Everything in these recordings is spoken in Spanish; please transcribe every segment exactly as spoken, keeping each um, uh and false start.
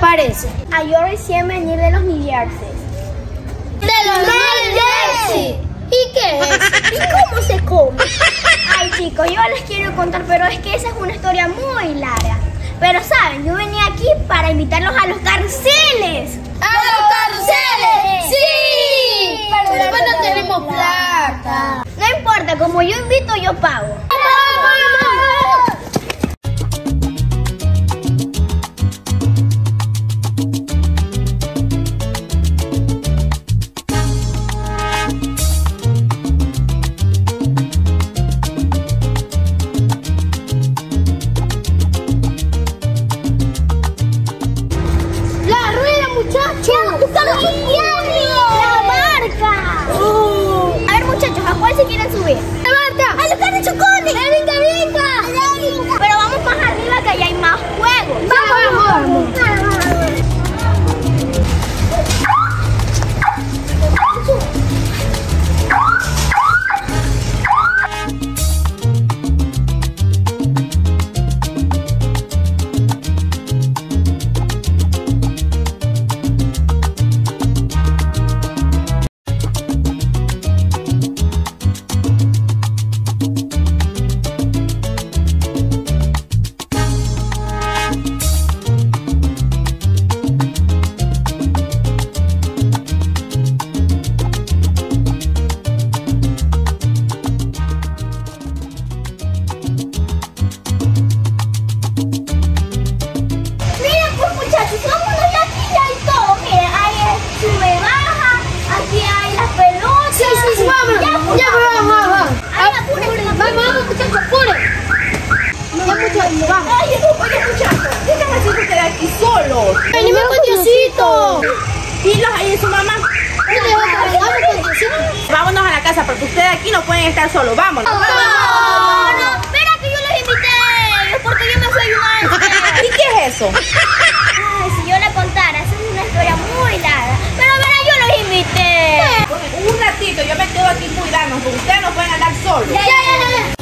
parece? Ah, yo recién venir de los New Jersey. ¡De los New Jersey! ¿Y qué es eso? ¿Y cómo se come? Ay, chicos, yo les quiero contar, pero es que esa es una historia muy larga. Pero, ¿saben? Yo venía aquí para invitarlos a los carruseles. ¡A los carruseles! ¡Sí! Pero después no tenemos plata. No importa, como yo invito, yo pago. ¿Se quieren subir? ¡Levanta! ¡A los carros chocones! ¡Venga, venga! Pero vamos más arriba que allá hay más juegos. ¡Vamos, vamos! Ay, oye, muchachos, ¿qué están haciendo ustedes aquí solos? ¡Venimos con Diosito! ¿Y los ahí de su mamá? Vámonos a la casa porque ustedes aquí no pueden estar solos. Vámonos. No, vámonos. no, espera que yo los invité. Es porque yo no soy una. ¿Y qué es eso? Ay, si yo le contara, esa es una historia muy larga. Pero verá, yo los invité. Un ratito, yo me quedo aquí cuidando porque ustedes no pueden andar solos. Ya, ya, ya, ya.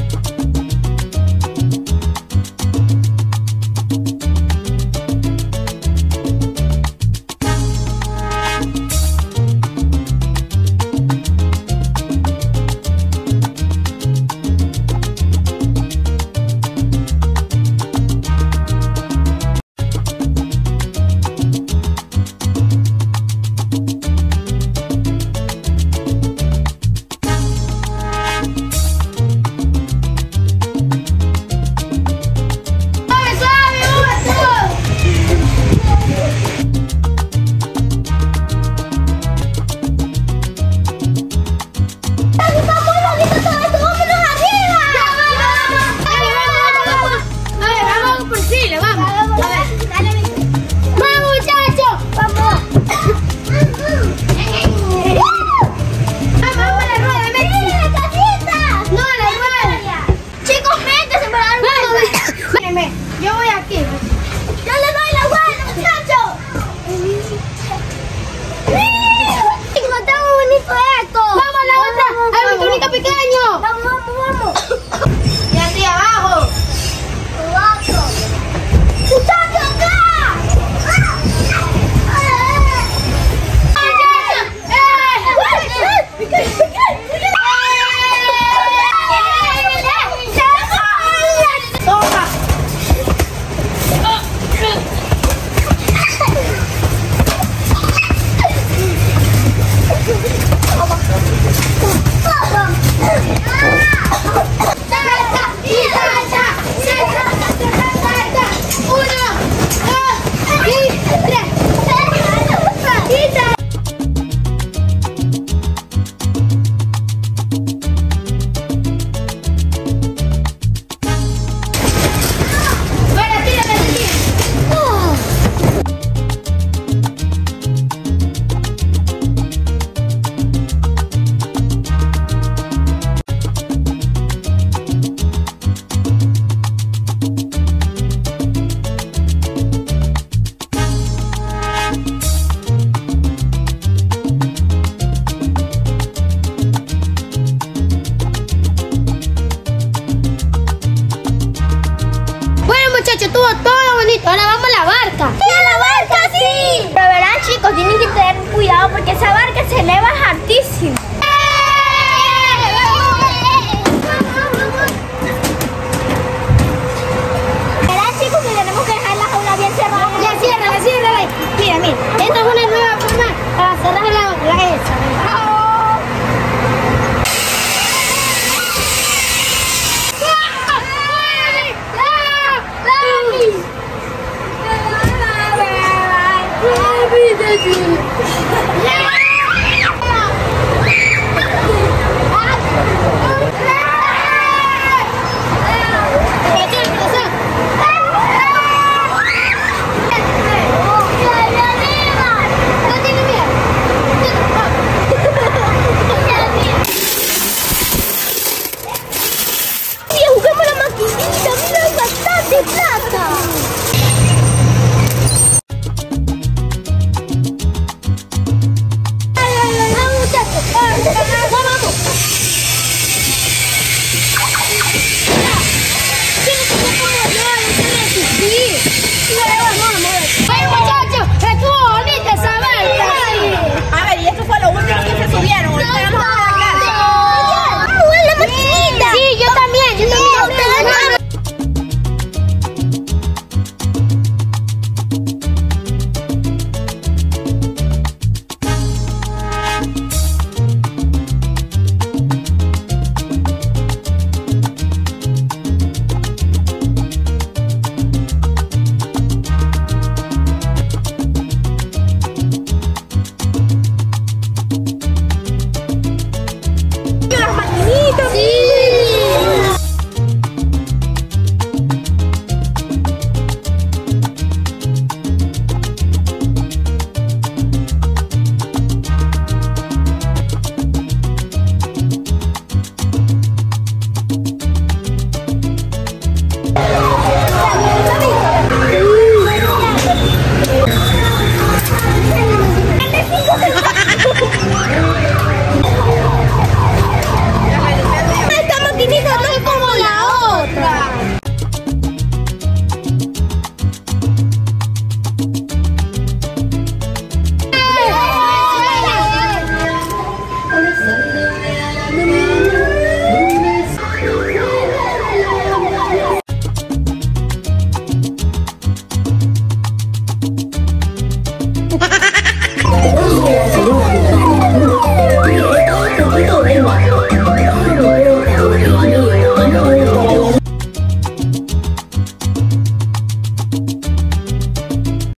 le vas